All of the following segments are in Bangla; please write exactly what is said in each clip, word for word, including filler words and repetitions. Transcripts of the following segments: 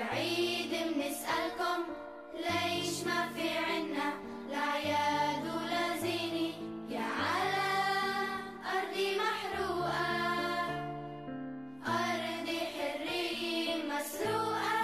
العيد بنسألكم ليش ما في عنا لا عياد ولا زينة يا على أرضي محروقة أرضي حرية مسروقة.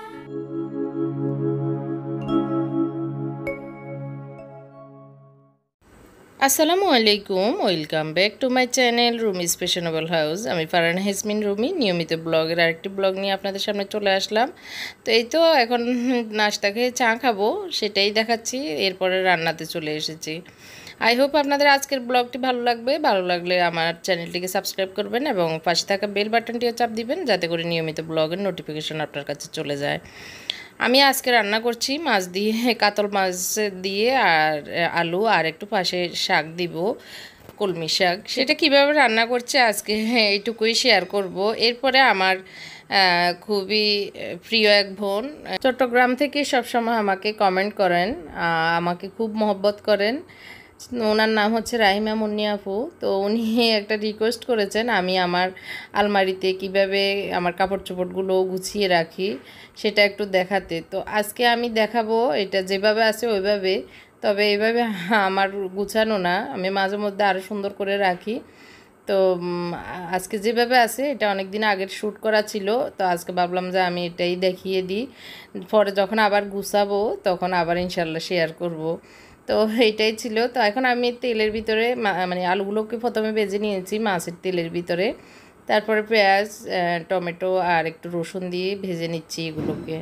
আসসালামু আলাইকুম, welcome back to my channel Rumi's fashionable house. আমি ফারহানা হাসমিন রুমি, নিয়মিত ব্লগের আরেকটি ব্লগ নিয়ে আপনাদের সামনে চলে আসলাম। তো এই তো এখন নাস্তা খেয়ে চা খাবো, সেটাই দেখাচ্ছি। এরপরে রান্নাতে চলে এসেছি। আই হোপ আপনাদের আজকের ব্লগটি ভালো লাগবে। ভালো লাগলে আমার চ্যানেলটিকে সাবস্ক্রাইব করবেন এবং পাশে থাকা বেল বাটনটিও চাপ দিবেন, যাতে করে নিয়মিত ব্লগের নোটিফিকেশন আপনার কাছে চলে যায়। আমি আজকে রান্না করছি মাছ দিয়ে, কাতল মাছ দিয়ে আর আলু আর একটু পাশে শাক দিব, কলমি শাক। সেটা কিভাবে রান্না করছে আজকে এইটুকুই শেয়ার করব। এরপরে আমার খুবই প্রিয় এক বোন চট্টগ্রাম থেকে সবসময় আমাকে কমেন্ট করেন, আমাকে খুব মহব্বত করেন। ওনার নাম হচ্ছে রাহিমা মুন্নি আপু। তো উনি একটা রিকোয়েস্ট করেছেন আমি আমার আলমারিতে কিভাবে আমার কাপড় চোপড়গুলো গুছিয়ে রাখি সেটা একটু দেখাতে। তো আজকে আমি দেখাবো এটা যেভাবে আছে ওইভাবে, তবে এইভাবে আমার গুছানো না, আমি মাঝে মধ্যে আরও সুন্দর করে রাখি। তো আজকে যেভাবে আছে এটা অনেক দিন আগের শ্যুট করা ছিল, তো আজকে ভাবলাম যে আমি এটাই দেখিয়ে দিই, পরে যখন আবার গুছাবো তখন আবার ইনশাল্লাহ শেয়ার করব। তো এইটাই ছিল। তো এখন আমি তেলের ভিতরে মানে আলুগুলোকে প্রথমে ভেজে নিয়েছি মাছের তেলের ভিতরে, তারপরে পেঁয়াজ, টমেটো আর একটু রসুন দিয়ে ভেজে নিচ্ছি এগুলোকে।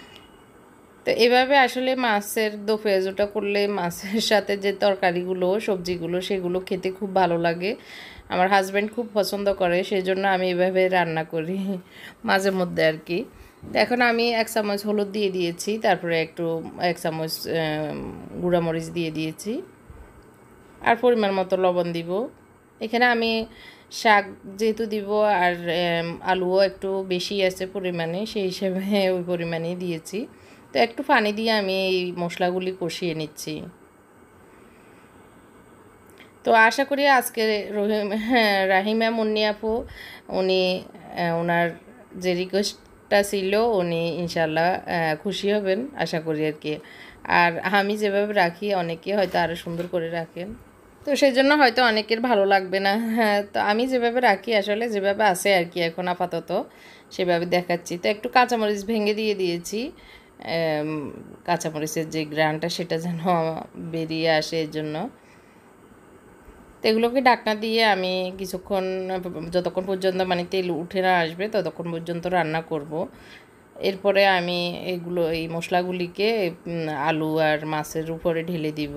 তো এভাবে আসলে মাছের দো পেঁয়াজটা করলে মাছের সাথে যে তরকারিগুলো সবজিগুলো সেগুলো খেতে খুব ভালো লাগে। আমার হাজব্যান্ড খুব পছন্দ করে, সেই জন্য আমি এভাবে রান্না করি মাঝে মধ্যে আর কি। তো এখন আমি এক চামচ হলুদ দিয়ে দিয়েছি, তারপরে একটু এক চামচ গুঁড়ামরিচ দিয়ে দিয়েছি আর পরিমাণ মতো লবণ দিব। এখানে আমি শাক যেহেতু দিব আর আলুও একটু বেশি আছে পরিমাণে, সেই হিসেবে ওই পরিমাণেই দিয়েছি। তো একটু পানি দিয়ে আমি এই মশলাগুলি কষিয়ে নিচ্ছি। তো আশা করি আজকে রহিম হ্যাঁ রাহিমা মুন্নি আপু উনি ওনার যে রিকোয়েস্টটা ছিল উনি ইনশাল্লাহ খুশি হবেন আশা করি আর কি। আর আমি যেভাবে রাখি অনেকে হয়তো আরও সুন্দর করে রাখেন, তো সেই জন্য হয়তো অনেকের ভালো লাগবে না। হ্যাঁ, তো আমি যেভাবে রাখি আসলে যেভাবে আছে আর কি এখন আপাতত সেভাবে দেখাচ্ছি। তো একটু কাঁচামরিচ ভেঙে দিয়ে দিয়েছি, কাঁচামরিচের যে গ্রানটা সেটা যেন বেরিয়ে আসে এর জন্য। তো এগুলোকে ঢাকনা দিয়ে আমি কিছুক্ষণ, যতক্ষণ পর্যন্ত মানে তেল উঠে না আসবে ততক্ষণ পর্যন্ত রান্না করব। এরপরে আমি এগুলো এই মশলাগুলিকে আলু আর মাছের উপরে ঢেলে দিব।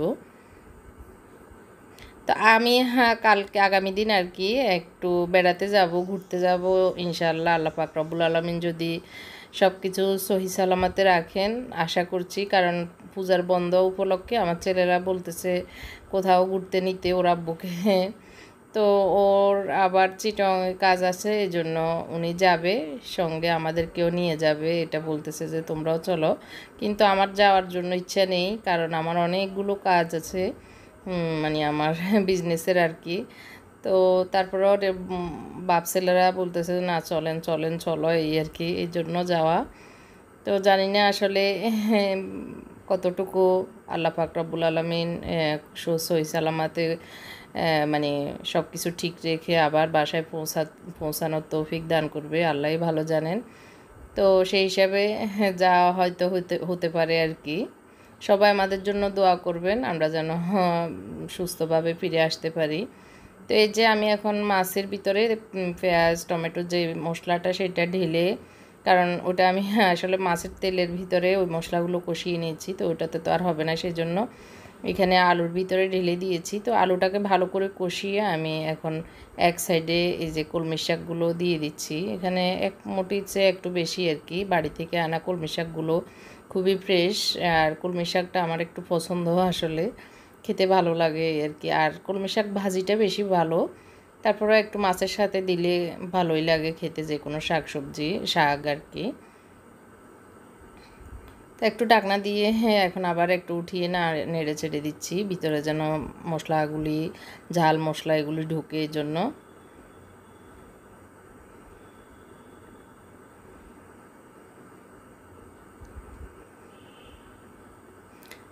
তো আমি হ্যাঁ কালকে আগামী দিন আর কি একটু বেড়াতে যাব, ঘুরতে যাব ইনশাআল্লাহ। আল্লাহ পাক রব্বুল আলামিন যদি সব কিছু সহি সালামতে রাখেন আশা করছি, কারণ পূজার বন্ধ উপলক্ষে আমার ছেলেরা বলতেছে কোথাও ঘুরতে নিতে ওর আব্বুকে। তো ওর আবার চিটং কাজ আছে, এই জন্য উনি যাবে সঙ্গে, আমাদেরকেও নিয়ে যাবে। এটা বলতেছে যে তোমরাও চলো, কিন্তু আমার যাওয়ার জন্য ইচ্ছা নেই, কারণ আমার অনেকগুলো কাজ আছে মানে আমার বিজনেসের আর কি। তো তারপরে ওর বাপ ছেলেরা বলতেছে না চলেন চলেন চলো, এই আর কি, এই জন্য যাওয়া। তো জানি না আসলে কতটুকু আল্লাহ পাক রব্বুল আলামিন সহি সালামাতে মানে সব কিছু ঠিক রেখে আবার বাসায় পৌঁছা পৌঁছানোর তৌফিক দান করবে, আল্লাহই ভালো জানেন। তো সেই হিসাবে যাওয়া হয়তো হতে হতে পারে আর কি। সবাই আমাদের জন্য দোয়া করবেন আমরা যেন সুস্থভাবে ফিরে আসতে পারি। তো এই যে আমি এখন মাছের ভিতরে পেঁয়াজ টমেটোর যে মশলাটা সেটা ঢেলে, কারণ ওটা আমি আসলে মাছের তেলের ভিতরে ওই মশলাগুলো কষিয়ে নিয়েছি, তো ওটাতে তো আর হবে না, সেই জন্য এখানে আলুর ভিতরে ঢেলে দিয়েছি। তো আলুটাকে ভালো করে কষিয়ে আমি এখন এক সাইডে এই যে কলমি শাকগুলো দিয়ে দিচ্ছি। এখানে এক মুঠির একটু বেশি আর কি, বাড়ি থেকে আনা কলমি শাকগুলো খুবই ফ্রেশ, আর কলমি শাকটা আমার একটু পছন্দ, আসলে খেতে ভালো লাগে আর কি। আর কলমি শাক ভাজিটা বেশি ভালো, তারপরে একটু মাছের সাথে দিলে ভালোই লাগে খেতে, যে কোনো শাক সবজি শাক আর কি। তো একটু ঢাকনা দিয়ে হ্যাঁ এখন আবার একটু উঠিয়ে না নেড়ে ছেড়ে দিচ্ছি, ভিতরে যেন মশলাগুলি ঝাল মশলা এগুলি ঢুকে, এই জন্য।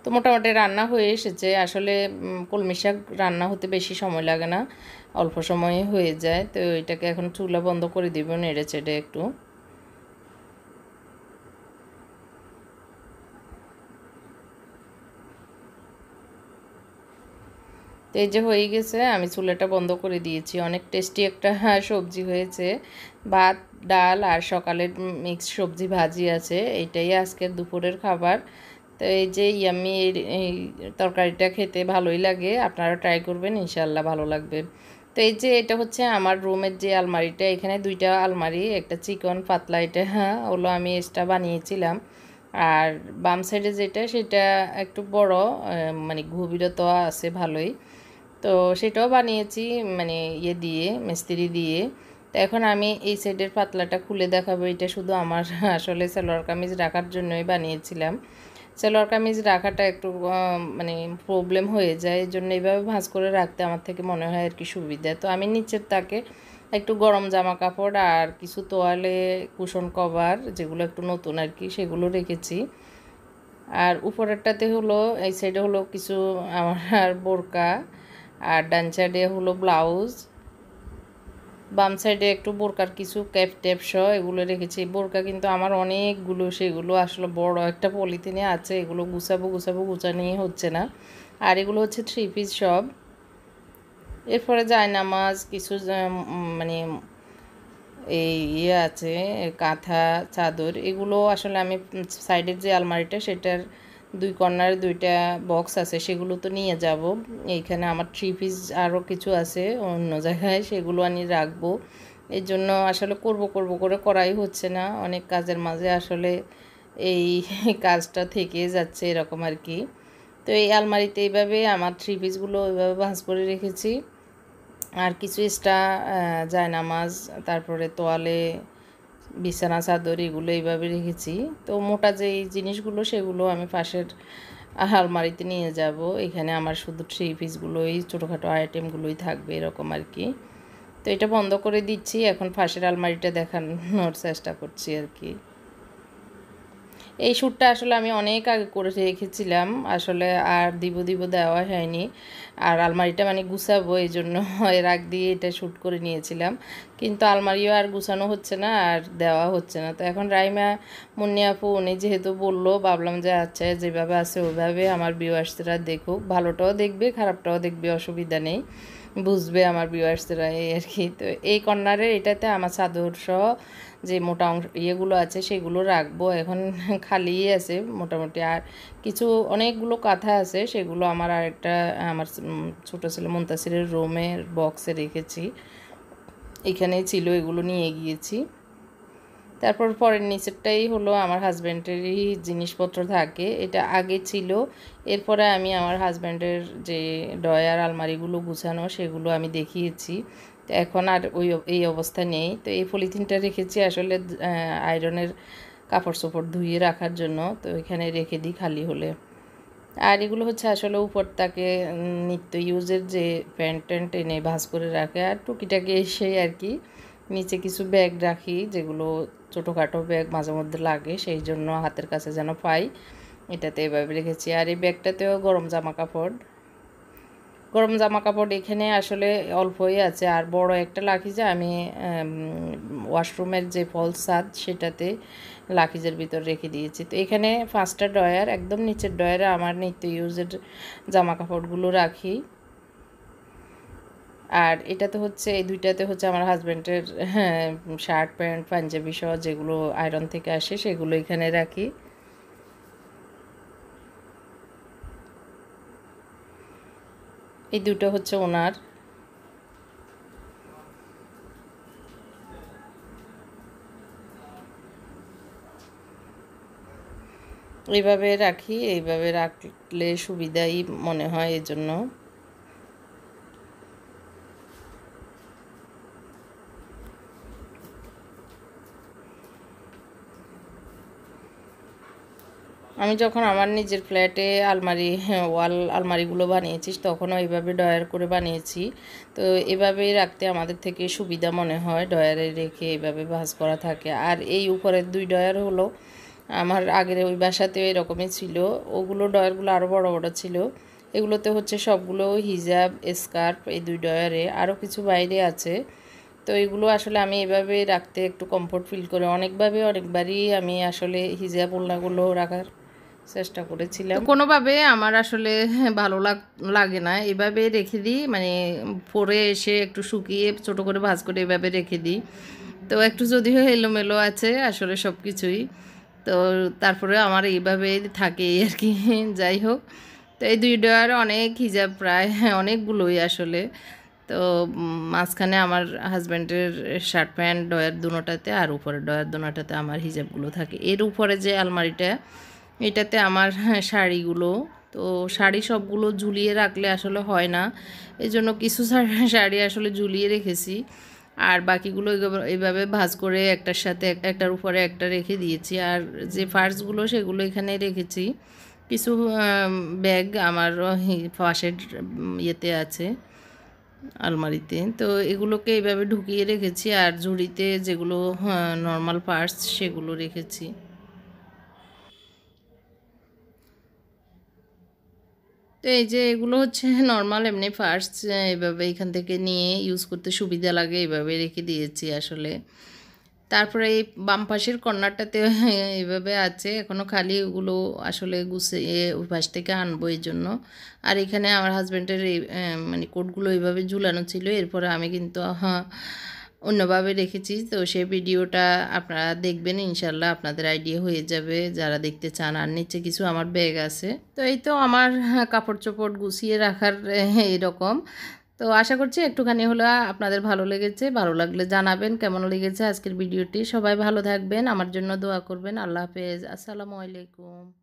তো মোটামুটি রান্না হয়ে এসেছে। আসলে কলমি শাক রান্না হতে বেশি সময় লাগে না, অল্প সময়ে হয়ে যায়। তো এটাকে এখন চুলা বন্ধ করে দিব নেড়ে চেড়ে একটু। তো এই যে হয়ে গেছে, আমি চুলাটা বন্ধ করে দিয়েছি। অনেক টেস্টি একটা সবজি হয়েছে। ভাত, ডাল আর সকালের মিক্স সবজি ভাজি আছে, এটাই আজকের দুপুরের খাবার। তো এই যে ইয়াম্মি এই তরকারিটা খেতে ভালোই লাগে, আপনারা ট্রাই করবেন, ইনশাল্লাহ ভালো লাগবে। তো এই যে এটা হচ্ছে আমার রুমের যে আলমারিটা, এখানে দুইটা আলমারি, একটা চিকন পাতলা, এটা হ্যাঁ হলো আমি এক্সট্রা বানিয়েছিলাম। আর বাম সাইডে যেটা সেটা একটু বড়, মানে গভীরতা আছে ভালোই। তো সেটাও বানিয়েছি মানে ইয়ে দিয়ে, মিস্ত্রি দিয়ে। তো এখন আমি এই সাইডের পাতলাটা খুলে দেখাবো। এটা শুধু আমার আসলে সালোয়ার কামিজ রাখার জন্যই বানিয়েছিলাম। সালোয়ার কামিজ রাখাটা একটু মানে প্রবলেম হয়ে যায়, এই জন্য এইভাবে ভাঁজ করে রাখতে আমার থেকে মনে হয় আর কি সুবিধা। তো আমি নিচের তাকে একটু গরম জামা কাপড় আর কিছু তোয়ালে, কুশন কভার যেগুলো একটু নতুন আর কি, সেগুলো রেখেছি। আর উপরেরটাতে হলো এই সাইডে হলো কিছু আমার বোরকা, আর ডান সাইডে হলো ব্লাউজ, বাম সাইডে একটু বোরকার কিছু ক্যাপ ট্যাপ সহ এগুলো রেখেছি। বোরকা কিন্তু আমার অনেকগুলো, সেগুলো আসলে বড় একটা পলিথিনে আছে, এগুলো গুছাবো গুছাবো গুছানিয়ে হচ্ছে না। আর এগুলো হচ্ছে থ্রি পিস সব। এরপরে জায়নামাজ কিছু মানে এই ইয়ে আছে, কাঁথা, চাদর, এগুলো আসলে আমি সাইডের যে আলমারিটা সেটার দুই কর্নারে দুইটা বক্স আছে, সেগুলো তো নিয়ে যাব। এইখানে আমার থ্রি পিস আরও কিছু আছে অন্য জায়গায়, সেগুলো আমি রাখবো। এই জন্য আসলে করব করব করে করাই হচ্ছে না, অনেক কাজের মাঝে আসলে এই কাজটা থেকে যাচ্ছে এরকম আর কি। তো এই আলমারিতে এইভাবে আমার থ্রি পিসগুলো ওইভাবে ভাঁজ করে রেখেছি। আর কিছু এক্সট্রা জায়নামাজ, তারপরে তোয়ালে, বিছানা চাদর, এগুলো এইভাবে রেখেছি। তো মোটা যে জিনিসগুলো সেগুলো আমি পাশের আলমারিতে নিয়ে যাব। এখানে আমার শুধু থ্রি পিসগুলোই, ছোটোখাটো আইটেমগুলোই থাকবে এরকম আর কি। তো এটা বন্ধ করে দিচ্ছি, এখন পাশের আলমারিটা দেখানোর চেষ্টা করছি আর কি। এই শ্যুটটা আসলে আমি অনেক আগে করে রেখেছিলাম, আসলে আর দিব দিব দেওয়া হয়নি। আর আলমারিটা মানে গুছাবো, এই জন্য রাখ দিয়ে এটা শ্যুট করে নিয়েছিলাম, কিন্তু আলমারিও আর গুছানো হচ্ছে না আর দেওয়া হচ্ছে না। তো এখন রাইমা, মুন্নি আপু উনি যেহেতু বললো, ভাবলাম যে আচ্ছা যেভাবে আছে ওইভাবে আমার ভিউয়ার্সরা দেখুক, ভালোটাও দেখবে খারাপটাও দেখবে, অসুবিধা নেই, বুঝবে আমার ভিউয়ার্সরা, এই আর কি। তো এই কর্নারের এটাতে আমার চাদর সহ যে মোটা অংশ ইয়েগুলো আছে সেগুলো রাখবো, এখন খালি আছে মোটামুটি। আর কিছু অনেকগুলো কাঁথা আছে, সেগুলো আমার আরেকটা আমার ছোটো ছেলে মুনতাসিরের রুমের বক্সে রেখেছি, এখানেই ছিল, এগুলো নিয়ে গিয়েছি। তারপর পরের নিচেরটাই হলো আমার হাজব্যান্ডেরই জিনিসপত্র থাকে, এটা আগে ছিল। এরপরে আমি আমার হাজব্যান্ডের যে ডয়ার আলমারিগুলো গুছানো সেগুলো আমি দেখিয়েছি। তো এখন আর ওই এই অবস্থা নেই। তো এই পলিথিনটা রেখেছি আসলে আয়রনের কাপড় চোপড় ধুয়ে রাখার জন্য, তো এখানে রেখে দিই খালি হলে। আর এগুলো হচ্ছে আসলে উপর তাকে নিত্য ইউজের যে প্যান্ট ট্যান্ট এনে ভাঁজ করে রাখে, আর টুকিটাকি এসে আর কি নিচে কিছু ব্যাগ রাখি, যেগুলো ছোটোখাটো ব্যাগ মাঝে মধ্যে লাগে, সেই জন্য হাতের কাছে যেন পাই, এটাতে এভাবে রেখেছি। আর এই ব্যাগটাতেও গরম জামা কাপড়, গরম জামা কাপড় এখানে আসলে অল্পই আছে। আর বড় একটা লাকিজে আমি ওয়াশরুমের যে ফলস ছাদ সেটাতে লাকিজের ভিতর রেখে দিয়েছি। তো এখানে পাঁচটা ড্রয়ার, একদম নিচের ড্রয়ারে আমার নিত্য ইউজের জামা কাপড়গুলো রাখি। আর এটাতে হচ্ছে এই দুইটাতে হচ্ছে আমার হাজব্যান্ডের শার্ট প্যান্ট পাঞ্জাবি সহ যেগুলো আয়রন থেকে আসে সেগুলো এখানে রাখি। এই দুটো হচ্ছে ওনার। এইভাবে রাখি, এইভাবে রাখলে সুবিধাই মনে হয়, এই জন্য। আমি যখন আমার নিজের ফ্ল্যাটে আলমারি ওয়াল আলমারিগুলো বানিয়েছি তখনও এইভাবে ডয়ার করে বানিয়েছি। তো এভাবেই রাখতে আমাদের থেকে সুবিধা মনে হয়, ডয়ারে রেখে এইভাবে ভাঁজ করা থাকে। আর এই উপরের দুই ডয়ার হলো আমার আগের ওই বাসাতেও এরকমই ছিল, ওগুলো ডয়ারগুলো আরও বড় বড় ছিল। এগুলোতে হচ্ছে সবগুলো হিজাব স্কার্ফ, এই দুই ডয়ারে আরও কিছু বাইরে আছে। তো এগুলো আসলে আমি এভাবে রাখতে একটু কমফোর্ট ফিল করে অনেকভাবে অনেকবারই আমি আসলে হিজাব ওড়নাগুলো রাখার চেষ্টা করেছিলাম। কোনোভাবে আমার আসলে ভালো লাগ লাগে না, এভাবে রেখে দিই, মানে পরে এসে একটু শুকিয়ে ছোটো করে ভাঁজ করে এভাবে রেখে দিই। তো একটু যদিও এলোমেলো আছে আসলে সব কিছুই, তো তারপরে আমার এইভাবে থাকে আর কি। যাই হোক, তো এই দুই ডয়ার অনেক হিজাব, প্রায় অনেকগুলোই আসলে। তো মাঝখানে আমার হাজব্যান্ডের শার্ট প্যান্ট ডয়ার দুটোটাতে, আর উপরের ডয়ার দুটোটাতে আমার হিজাবগুলো থাকে। এর উপরে যে আলমারিটা, এটাতে আমার শাড়িগুলো, তো শাড়ি সবগুলো ঝুলিয়ে রাখলে আসলে হয় না, এই জন্য কিছু শাড়ি আসলে ঝুলিয়ে রেখেছি, আর বাকিগুলো এইভাবে ভাঁজ করে একটার সাথে একটার উপরে একটা রেখে দিয়েছি। আর যে ফার্সগুলো সেগুলো এখানে রেখেছি। কিছু ব্যাগ আমার পাশের ইয়েতে আছে আলমারিতে, তো এগুলোকে এইভাবে ঢুকিয়ে রেখেছি। আর ঝুড়িতে যেগুলো নর্মাল পার্টস সেগুলো রেখেছি। তো এই যে এগুলো হচ্ছে নর্মাল এমনি ফার্স্ট, এভাবে এখান থেকে নিয়ে ইউজ করতে সুবিধা লাগে, এভাবে রেখে দিয়েছি আসলে। তারপরে এই বাম পাশের কর্নারটাতে এইভাবে আছে এখনও খালি, ওগুলো আসলে গুছিয়ে ওই পাশ থেকে আনবো এই জন্য। আর এখানে আমার হাজব্যান্ডের এই মানে কোটগুলো এইভাবে ঝুলানো ছিল, এরপরে আমি কিন্তু হ্যাঁ অন্যভাবে রেখেছি। তো সেই ভিডিওটা আপনারা দেখবেন ইনশাল্লাহ, আপনাদের আইডিয়া হয়ে যাবে যারা দেখতে চান। আর নিচে কিছু আমার ব্যাগ আছে। তো এই তো আমার কাপড় চোপড় গুছিয়ে রাখার এরকম। তো আশা করছি একটুখানি হলো আপনাদের ভালো লেগেছে। ভালো লাগলে জানাবেন কেমন লেগেছে আজকের ভিডিওটি। সবাই ভালো থাকবেন, আমার জন্য দোয়া করবেন। আল্লাহ হাফেজ, আসসালামু আলাইকুম।